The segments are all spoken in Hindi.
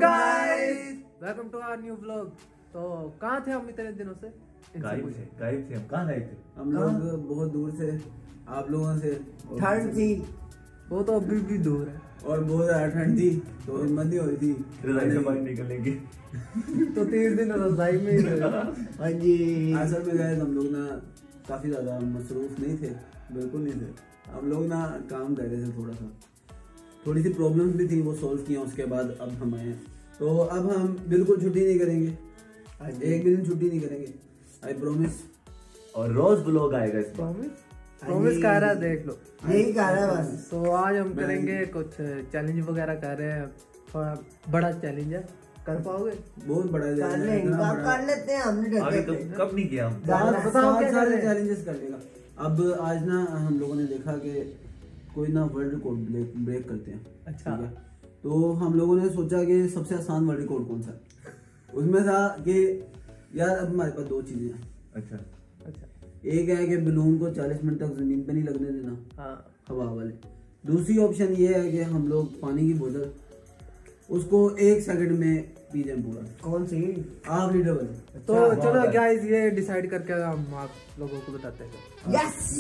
Guys, welcome to our new vlog. तो कहाँ थे हम इतने दिनों से? गायब थे हम। कहाँ गए थे? हम लोग बहुत दूर से, आप लोगों से। ठंड थी, वो तो अभी भी दूर है और बहुत ज्यादा ठंड थी तो हिम्मत नहीं हो रही थी रजाई से बाहर निकलेंगे। तो 3 दिन रजाई में ही थे। हाँ जी। असल में गए हम लोग ना काफी ज्यादा मसरूफ नहीं थे, बिल्कुल नहीं थे। हम लोग ना काम कर रहे थे, थोड़ी सी प्रॉब्लम्स भी थी, वो सॉल्व किया। उसके बाद अब हम आए, तो अब हम बिल्कुल छुट्टी नहीं करेंगे, एक भी दिन छुट्टी नहीं करेंगे, आई प्रॉमिस। और रोज ब्लॉग आएगा इस पर। प्रॉमिस कर रहा है, देख लो यही कह रहा है बस। तो आज हम करेंगे कुछ चैलेंज वगैरह कर रहे हैं, थोड़ा बड़ा चैलेंज है। कर पाओगे? बहुत बड़ा कर लेते हैं, हमने आगे कब नहीं किया हम? सारे चैलेंजेस कर लेगा। अब आज ना हम लोगों ने देखा कि कोई ना वर्ल्ड रिकॉर्ड ब्रेक करते हैं। अच्छा। तो हम लोगों ने सोचा कि सबसे आसान वर्ल्ड रिकॉर्ड कौन सा है। उसमें था कि यार अब हमारे पास 2 चीजें हैं। अच्छा। एक है कि बलून को 40 मिनट तक जमीन पे नहीं लगने देना, हाँ। हवा वाले। दूसरी ऑप्शन ये है कि हम लोग पानी की बोतल उसको 1 सेकंड में पी जाए पूरा। कौन सी? आप लीडर बने। तो चलो गाइस, ये डिसाइड करके हम आप लोगों को बताते हैं। यस।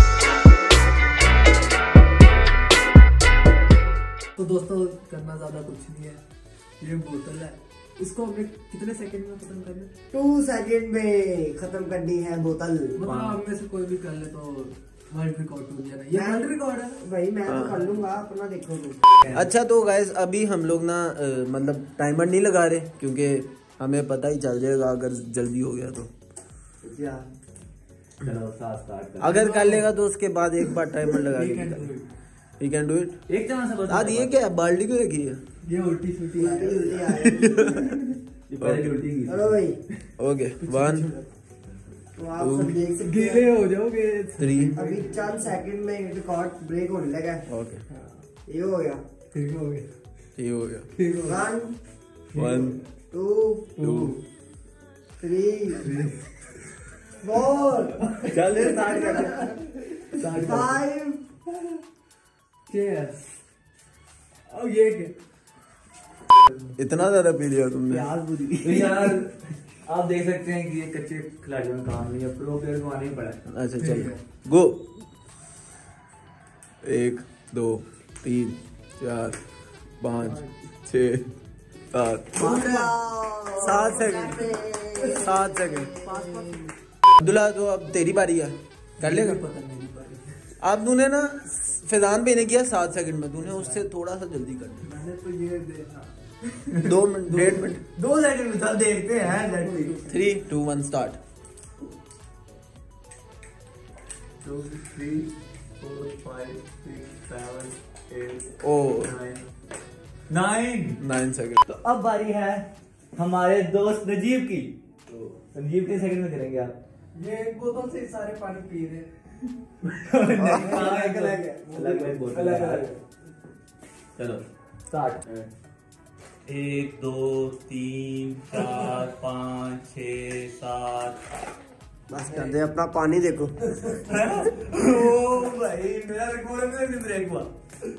तो दोस्तों, करना ज्यादा कुछ नहीं है, ये बोतल है, इसको हमने कितने सेकंड में खत्म करना है? 2 सेकंड में खत्म करनी है बोतल। मतलब हम में से कोई भी कर ले तो वर्ल्ड रिकॉर्ड हो जाना। ये वर्ल्ड रिकॉर्ड है भाई, मैं तो कर लूंगा, अपना देखो तुम। अच्छा तो गाइस, अभी हम लोग ना मतलब टाइमर नहीं लगा रहे, क्योंकि हमें पता ही चल जाएगा अगर जल्दी हो गया तो। चलो स्टार्ट कर। अगर कर लेगा तो उसके बाद एक बार टाइमर लगा के यू कैन डू इट। एक जगह से बस। आज ये क्या है, बाल्टी क्यों रखी है? ये उल्टी सुल्टी ये पहले उल्टी की। चलो भाई, ओके 1 तो आप सब देख सकते गीले हैं हो जाओगे। 3 अभी चंद सेकंड में रिकॉर्ड ब्रेक होने लगा है। ओके, ये हो गया, ठीक हो गया, ये हो गया। ठीक हो गया। 1 1 2 3 4 चल स्टार्ट कर। 5 चीयर्स। अब ये क्या? इतना ज्यादा पी लिया तुमने? प्याज बुरी। तो यार आप देख सकते हैं कि ये कच्चे खिलाड़ियों का काम नहीं है, प्रो प्लेयर को आना ही पड़ा है। अच्छा चलो गो। 1 2 3 4 5 6 7 सेकंड 7 सेकंड। अब्दुल्ला, तो अब तेरी बारी है, कर लेगा? पता नहीं बारी। अब तूने ना फैजान पे ने किया 7 सेकंड में, तूने उससे थोड़ा सा जल्दी कर दिया। मैंने तो ये देखा 2 मिनट 1.5 मिनट 2 सेकंड में। चल देखते हैं। 3 2 1 स्टार्ट। 2 3 4 5 6 7 8 ओ 9 सेकंड। तो अब बारी है हमारे दोस्त नजीब की। तो नजीब कितने सेकंड में करेंगे आप? ये एक बोतल से सारे पानी पी रहे हैं। अलग बोतल है यार। चलो स्टार्ट। 1 2 3 4 5 6 7। बस कर दे, अपना पानी देखो। ओ भाई, मेरा रिकॉर्ड में भी ब्रेक हुआ।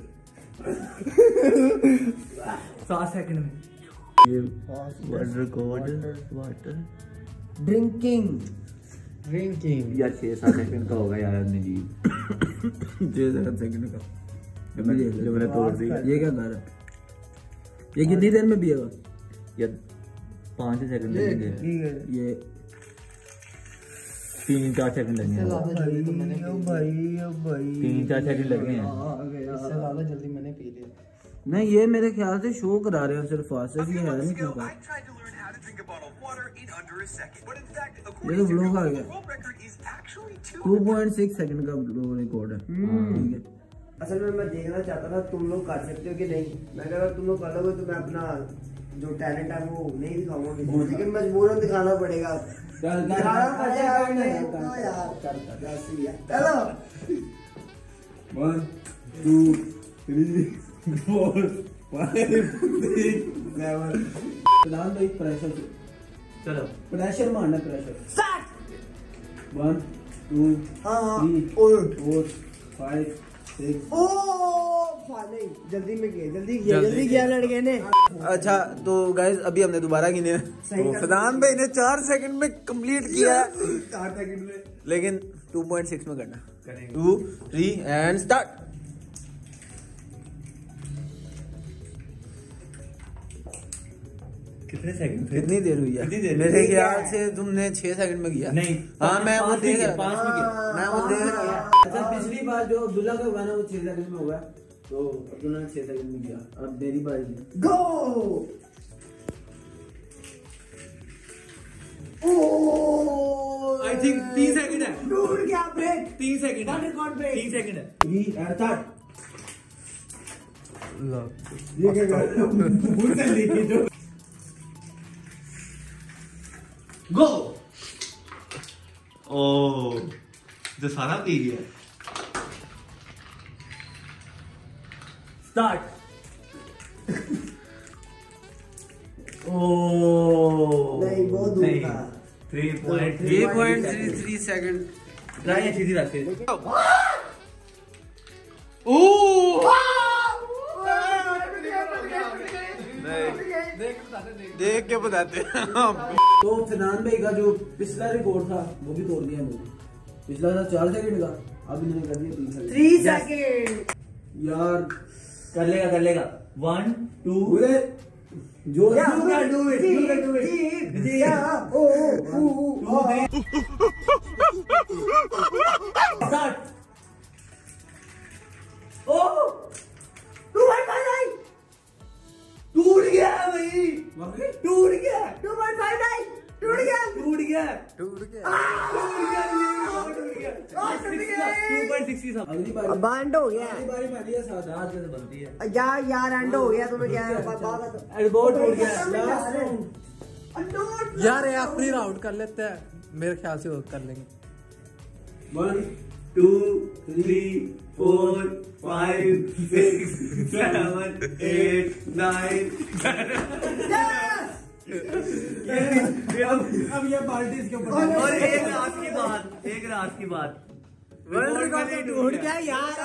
7 सेकंड में। वर्ल्ड रिकॉर्ड वाटर ड्रिंकिंग यार 6-7 सेकंड का होगा यार नजीब। 6 सेकंड का जो मैंने तोड़ दी। ये क्या कर रहा है? ये कितनी देर में पिएगा? या 5 सेकंड लगेंगे, ये 3-4 सेकंड लगेंगे। भाई 3-4 सेकंड लगे हैं। इससे ज्यादा जल्दी मैंने पी लिया। नहीं, ये मेरे ख्याल से शो करा रहे हैं सिर्फ फास्ट, ये है नहीं क्यों का। ये तो व्लॉग आ गया। 2.6 सेकंड का रिकॉर्ड है। ठीक है। असल में मैं देखना चाहता था तुम लोग कर सकते हो कि नहीं। मैं अगर तुम लोग कर लोगे तो मैं अपना जो टैलेंट है वो नहीं दिखाऊंगा किसी को, लेकिन मजबूरन दिखाना पड़ेगा। दिखाना पड़ेगा तो यार। चलो 1 2 3 4 5 6 7। फिलहाल तो एक प्रेशर से चलो प्रेशर मारना, प्रेशर। 1 2 हाँ 3 और 4 5 6 ओ नहीं जल्दी में किया लड़के ने। अच्छा तो गाइस अभी हमने दोबारा गिने तो फदान भाई ने 4 सेकंड में कंप्लीट किया 4 सेकंड में, लेकिन 2.6 में करना। 2 3 एंड स्टार्ट। कितने सेकंड थे? कितनी देर हुई है? कितनी देर? मेरे ख्याल से तुमने 6 सेकंड में किया। नहीं, हाँ मैं वो देख रहा 5 में किया। मैं वो देख रहा था। अच्छा पिछली बार जो अब्दुल्ला का हुआ ना वो 6 सेकंड में हुआ, तो अब्दुल्ला ने 6 सेकंड में किया। अब मेरी बारी है। गो। आई थिंक 3 सेकंड है। टूट गया ब्रेक। 3 सेकंड है। Record break. 3 सेकंड है। 3 एंड स्टार्ट। ये क्या कर रहे हो? गो। ओह जो सारा पी गया। स्टार्ट। ओह नहीं बहुत दूर था। 3.33 सेकंड। ट्राई सीधी बात है। देख के बताते हैं। तो फनान भाई का जो पिछला रिकॉर्ड था वो भी तोड़ दिया मैंने। पिछला था 4 सेकंड का, अब इन्होंने कर दिया 3 सेकंड। 3 सेकंड यार कर लेगा 1 2 जो टूट गया भाई, टूट गया। 2.59 टूट गया। 2.60 अगली बार अब एंड हो गया। अगली बारी मेरी है साथ। आज कैसे बनती है यार एंड हो गया। तुम्हें क्या है? बहुत टूट गया। लास्ट राउंड यार ये आखिरी राउंड कर लेते हैं, मेरे ख्याल से वो कर लेंगे। 1 2 3 4 5 6 7 8 9 अब ये पार्टी इसके ऊपर। और एक रात की बात वर्ल्ड रिकॉर्ड टूट गया यार।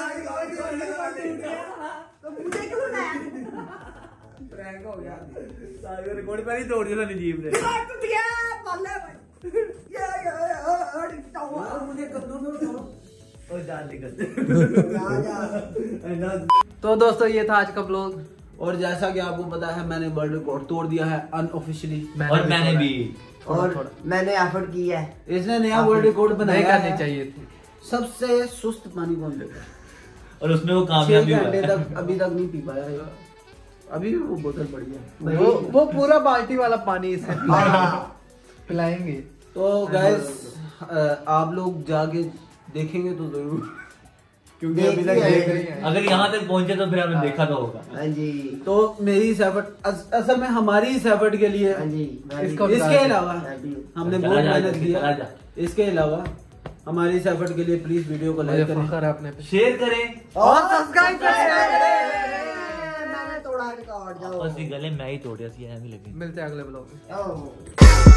तो मुझे क्यों बनाया? प्रैंक हो गया। रिकॉर्ड पहले तोड़ दिया नजीब ने। टूट गया पल्ले भाई। यार मुझे कद्दू में उठाओ। और जान निकल। तो दोस्तों ये था आज का ब्लॉग, और जैसा कि आपको पता है मैंने वर्ल्ड रिकॉर्ड तोड़ दिया है अनऑफिशियली। और मैंने भी और मैंने एफर्ट किया है। इसने नया वर्ल्ड रिकॉर्ड नहीं बनाया करनी है। चाहिए थी। सबसे सुस्त पानी कौन देगा? और उसमें वो कामयाब 6 भी घंटे हुआ। तक अभी तक नहीं पी पाया है। अभी भी वो बोतल पड़ी है। वो पूरा बाल्टी वाला पानी इसे पिलाएंगे। तो गाइस आप लोग जाके देखेंगे तो जरूर, क्योंकि अभी तक देख रहे हैं। अगर यहाँ तक पहुंचे तो फिर हमने देखा तो होगा। हाँ जी तो मेरी इस एफर्ट असल में हमारी इस एफर्ट के लिए हाँ जी इसके अलावा हमने चला बहुत जा, मेहनत चला किया। जा। इसके अलावा हमारी इस एफर्ट के लिए प्लीज वीडियो को मुझे लाइक करें। फख्र है अपने पे। शेयर करें और सब्सक्राइब करें। मैंने तोड़ा रिकॉर्ड जाओ। और गले मैं ही तोड़ दिया, ऐसी लगी। मिलते हैं अगले ब्लॉग में। ओह।